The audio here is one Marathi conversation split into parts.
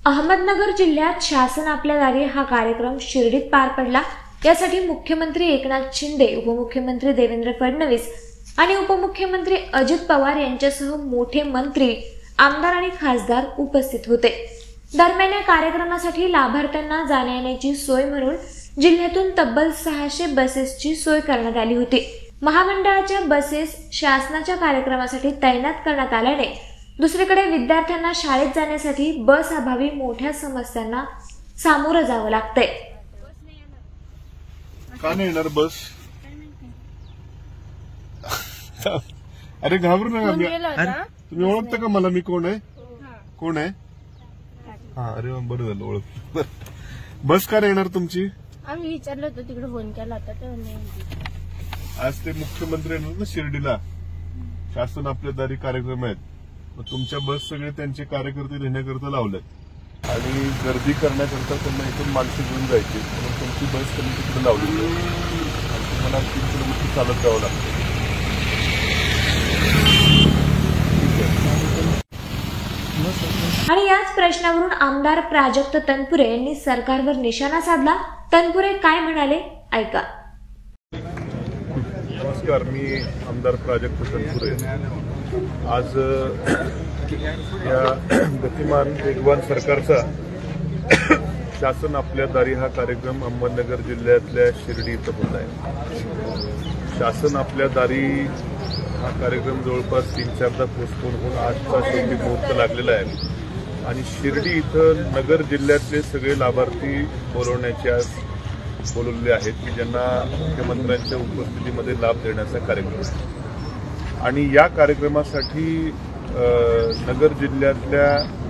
अहमदनगर जिल्ह्यात शासन आपल्या दारी हा कार्यक्रम शिर्डीत पार पडला। यासाठी मुख्यमंत्री एकनाथ शिंदे, उपमुख्यमंत्री देवेंद्र फडणवीस आणि उपमुख्यमंत्री अजित पवार यांच्यासह मोठे मंत्री, आमदार आणि खासदार उपस्थित होते। दरम्यान या कार्यक्रमासाठी लाभार्थ्यांना जाण्यायेण्याची सोय म्हणून जिल्ह्यातून तब्बल 600 बसेसची सोय करण्यात आली होती। महामंडळाच्या बसेस शासनाच्या कार्यक्रमासाठी तैनात करण्यात आल्याने दुसरीकडे विद्यार्थ्यांना शाळेत जाण्यासाठी बस अभावी मोठ्या समस्यांना सामोरं जावं लागतंय। का नाही येणार बस? अरे घाबरू नका, तुम्ही ओळखता का मला? मी कोण आहे? कोण आहे? हा, अरे बरं झालं ओळख। बस का नाही येणार तुमची? आम्ही विचारलं होतं, तिकडे फोन केला होता तेव्हा नाही। आज ते मुख्यमंत्री येणार ना शिर्डीला, शासन आपल्या दारी कार्यक्रम आहेत, मग तुमच्या बस सगळे त्यांचे कार्यकर्ते नेण्याकरता लावलेत आणि गर्दी करण्याकरता त्यांना इथून माणसं घेऊन जायची, म्हणून तुमची बस त्यांनी तिकडे लावली आणि तुम्हाला 3 किलोमीटर चालत जावं लागतं। आणि याच प्रश्नावरून आमदार प्राजक्त तनपुरे यांनी सरकारवर निशाणा साधला। तनपुरे काय म्हणाले ऐका। नमस्कार, मी आमदार प्राजक्त तनपुरे। आज या गतिमान वेगवान सरकारचा शासन आपल्या दारी हा कार्यक्रम अहमदनगर जिल्ह्यातल्या शिर्डी इथं होत आहे। शासन आपल्या दारी हा कार्यक्रम जवळपास 3-4दा पोस्टपोन होऊन आजचा शेवटी मुहूर्त लागलेला आहे आणि शिर्डी इथं नगर जिल्ह्यातले सगळे लाभार्थी बोलवण्याचे आज बोलवलेले आहेत की ज्यांना मुख्यमंत्र्यांच्या उपस्थितीमध्ये लाभ देण्याचा कार्यक्रम आहे। आणि या कार्यक्रमासाठी नगर जिल्ह्यातल्या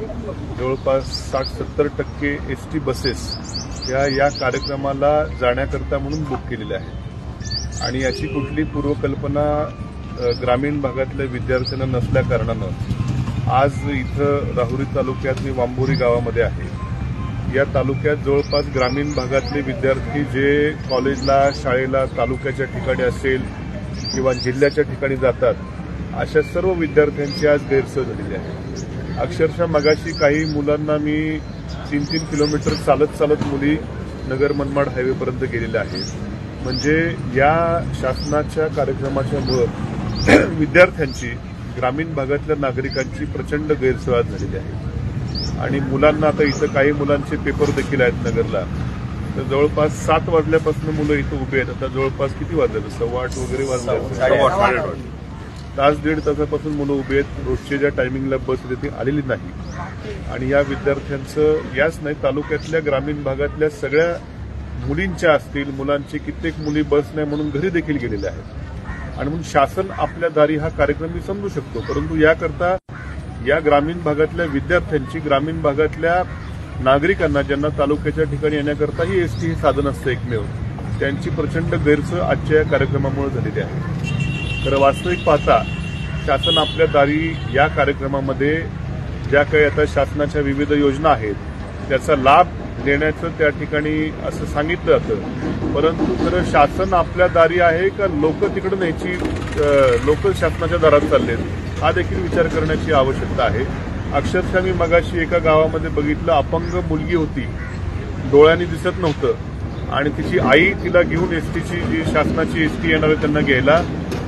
जवळपास 60-70% एसटी बसेस या कार्यक्रमाला जाण्याकरता म्हणून बुक केलेल्या आहेत आणि याची कुठली पूर्वकल्पना ग्रामीण भागातल्या विद्यार्थ्यांना नसल्या कारणानं आज इथं राहुरी तालुक्यात मी वांबोरी गावामध्ये आहे। या तालुक्यात जवळपास ग्रामीण भागातले विद्यार्थी जे कॉलेजला, शाळेला तालुक्याच्या ठिकाणी असेल किंवा जिल्ह्याच्या ठिकाणी जातात, अशा सर्व विद्यार्थ्यांची आज गैरसोय झालेली आहे। अक्षरशः मगाशी काही मुलांना मी 3-3 किलोमीटर चालत मुली नगर मनमाड हायवेपर्यंत गेलेल्या आहेत। म्हणजे या शासनाच्या कार्यक्रमाच्यामुळे विद्यार्थ्यांची, ग्रामीण भागातल्या नागरिकांची प्रचंड गैरसोय झालेली आहे आणि मुलांना आता इथं काही मुलांचे पेपर देखील आहेत नगरला, तर जवळपास 7 वाजल्यापासून मुलं इथं उभे आहेत। आता जवळपास किती वाजले? 8:15 वगैरे वाजले, तास 1.5 तासापासून मुलं उभे आहेत। रोजच्या ज्या टायमिंगला बस तिथे आलेली नाही आणि या विद्यार्थ्यांचं याच नाही, तालुक्यातल्या ग्रामीण भागातल्या सगळ्या मुलींच्या असतील, मुलांची कित्येक मुली बस नाही म्हणून घरी देखील गेलेल्या आहेत आणि म्हणून शासन आपल्या दारी हा कार्यक्रम मी समजू शकतो, परंतु याकरता या ग्रामीण भागातल्या विद्यार्थ्यांची, ग्रामीण भागातल्या नागरिकांना ज्यांना तालुक्याच्या ठिकाणी येण्याकरता ही एसटी हे साधन असतं एकमेव, त्यांची प्रचंड गैरसोय आजच्या या कार्यक्रमामुळे झालेली आहे। तर वास्तविक पाहता शासन आपल्या दारी या कार्यक्रमामध्ये ज्या काही आता शासनाच्या विविध योजना आहेत त्याचा लाभ देण्याचं त्या ठिकाणी असं सांगितलं जातं, परंतु खरं शासन आपल्या दारी आहे का लोक तिकडे न्यायची, लोक शासनाच्या दारात चाललेत, हा देखील विचार करण्याची आवश्यकता आहे। अक्षरशः मी मगाशी एका गावामध्ये बघितलं, अपंग मुलगी होती, डोळ्यांनी दिसत नव्हतं आणि तिची आई तिला घेऊन एसटीची, जी शासनाची एसटी येणार आहे त्यांना घ्यायला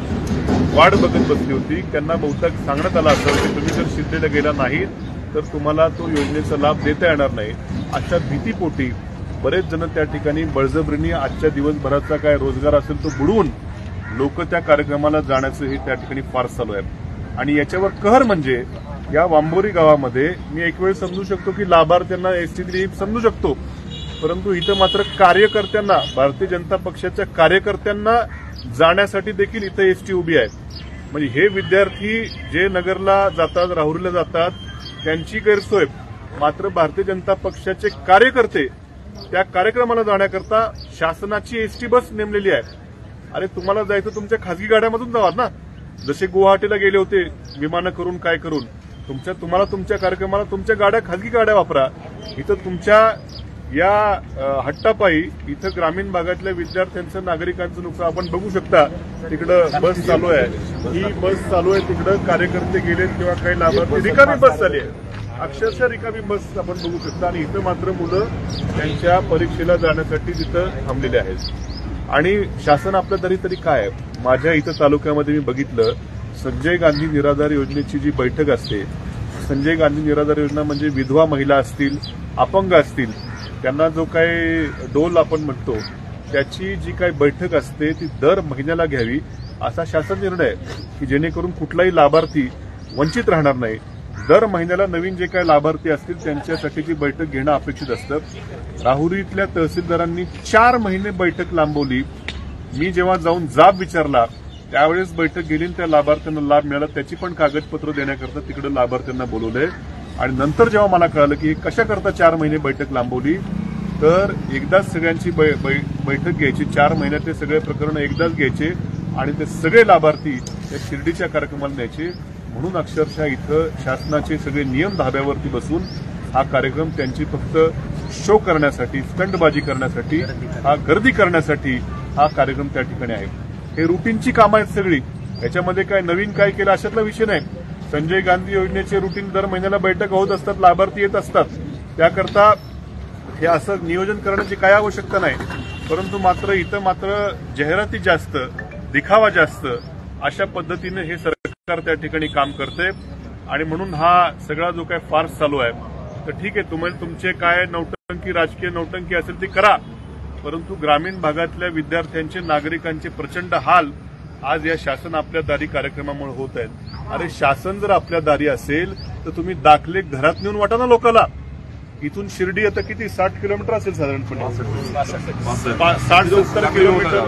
वाट बघत बसली होती। त्यांना बहुतेक सांगण्यात आलं असं की तुम्ही जर शिर्डीला गेला नाहीत तर तुम्हाला तो योजनेचा लाभ देता येणार नाही, अशा भीतीपोटी बरेच जण त्या ठिकाणी बळजबरीने आजच्या दिवसभराचा काय रोजगार असेल तो बुडवून लोक त्या कार्यक्रमाला जाण्याचं हे त्या ठिकाणी फार चालू आहे। आणि याच्यावर कहर म्हणजे या वांबोरी गावामध्ये मी एक वेळ समजू शकतो की लाभार्थ्यांना एसटी दिली समजू शकतो, परंतु इथं मात्र कार्यकर्त्यांना, भारतीय जनता पक्षाच्या कार्यकर्त्यांना जाण्यासाठी देखील इथं एसटी उभी आहे। म्हणजे हे विद्यार्थी जे नगरला जातात, राहुरीला जातात, त्यांची गैरसोय, मात्र भारतीय जनता पक्षाचे कार्यकर्ते त्या कार्यक्रमाला जाण्याकरता शासनाची एसटी बस नेमलेली आहे। अरे तुम्हाला जायचं तुमच्या खासगी गाड्यामधून जावा ना, जसे गुवाहाटीला गेले होते विमानं करून काय करून, तुम्हाला तुमच्या कार्यक्रमाला तुमच्या गाड्या, खासगी गाड्या वापरा। इथं तुमच्या या हट्टापायी इथं ग्रामीण भागातल्या विद्यार्थ्यांचं, नागरिकांचं नुकसान आपण बघू शकता। तिकडं बस चालू आहे, ही बस चालू आहे, तिकडं कार्यकर्ते गेलेत किंवा काही लाभार्थी, रिकामी बस चालली आहे। अक्षरशः रिकामी बस आपण बघू शकता आणि इथं मात्र मुलं त्यांच्या परीक्षेला जाण्यासाठी तिथं थांबलेले आहेत। आणि शासन आपल्या तरी काय आहे? माझ्या इथं तालुक्यामध्ये मी बघितलं, संजय गांधी निराधार योजनेची जी बैठक असते, संजय गांधी निराधार योजना म्हणजे विधवा महिला असतील, अपंग असतील, त्यांना जो काही डोल आपण म्हणतो त्याची जी काही बैठक असते ती दर महिन्याला घ्यावी असा शासन निर्णय आहे की जेणेकरून कुठलाही लाभार्थी वंचित राहणार नाही। दर महिन्याला नवीन जे काही लाभार्थी असतील त्यांच्यासाठीची बैठक घेणं अपेक्षित असतं। राहुरीतल्या तहसीलदारांनी 4 महिने बैठक लांबवली। मी जेव्हा जाऊन जाब विचारला त्यावेळेस बैठक गेली, त्या लाभार्थ्यांना लाभ मिळाला, त्याची पण कागदपत्र देण्याकरता तिकडे लाभार्थ्यांना बोलवलंय। आणि नंतर जेव्हा मला कळालं की कशा करता 4 महिने बैठक लांबवली, तर एकदाच सगळ्यांची बैठक घ्यायची, 4 महिन्यात ते सगळे प्रकरण एकदाच घ्यायचे आणि ते सगळे लाभार्थी या शिर्डीच्या कार्यक्रमाला न्यायचे। म्हणून अक्षरशः इथं शासनाचे सगळे नियम धाब्यावरती बसून हा कार्यक्रम त्यांची फक्त शो करण्यासाठी, स्टंटबाजी करण्यासाठी, गर्दी करण्यासाठी हा कार्यक्रम त्या ठिकाणी आहे। हे रुटीनची कामं आहेत सगळी, याच्यामध्ये काय नवीन काय केलं अशातला विषय नाही। संजय गांधी योजनेचे रुटीन दर महिन्याला बैठक होत असतात, लाभार्थी येत असतात, त्याकरता हे असं नियोजन करण्याची काय आवश्यकता नाही। परंतु मात्र इथं मात्र जाहिराती जास्त, दिखावा जास्त, अशा पद्धतीने हे सरकार त्या ठिकाणी काम करते। आणि म्हणून हा सगळा जो काय फार्स चालू आहे, तर ठीक आहे, तुम्हाला तुमचे काय नौटंकी, राजकीय नौटंकी असेल ती करा, परंतु ग्रामीण भागातल्या विद्यार्थ्यांचे, नागरिकांचे प्रचंड हाल आज या शासन आपल्या दारी कार्यक्रमामुळे होत आहेत। अरे शासन जर आपल्या दारी असेल तर तुम्ही दाखले घरात नेऊन वाटा ना लोकांना। इथून शिर्डी आता किती 60 किलोमीटर असेल साधारणपणे, 60-70 किलोमीटर,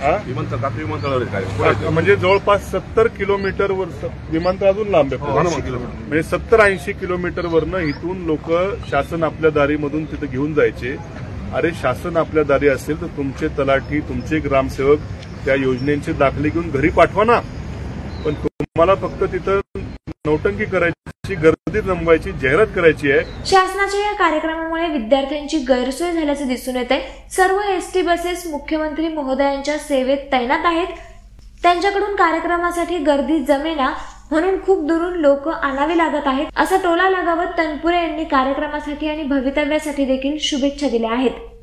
म्हणजे जवळपास 70 किलोमीटरवर विमानतळ अजून लांब आहे, म्हणजे 70-80 किलोमीटरवरनं इथून लोक शासन आपल्या दारीमधून तिथे घेऊन जायचे। अरे शासन आपल्या दारी असेल तर तुमचे तलाठी, तुमचे ग्रामसेवक त्या योजनेचे दाखले घेऊन घरी पाठवा ना, पण तुम्हाला फक्त तिथं नौटंकी करायची, गर्दी जमवायची, जाहिरात करायची आहे। शासनाच्या या कार्यक्रमामुळे विद्यार्थ्यांची गैरसोय झाल्याचे दिसून येत आहे। सर्व एसटी बसेस मुख्यमंत्री महोदयांच्या सेवेत तैनात आहेत, त्यांच्याकडून कार्यक्रमासाठी गर्दी जमेना म्हणून खूप दुरून लोक आणावे लागत आहेत, असा टोला लगावत तनपुरे यांनी कार्यक्रमासाठी आणि भवितव्यासाठी देखील शुभेच्छा दिल्या आहेत।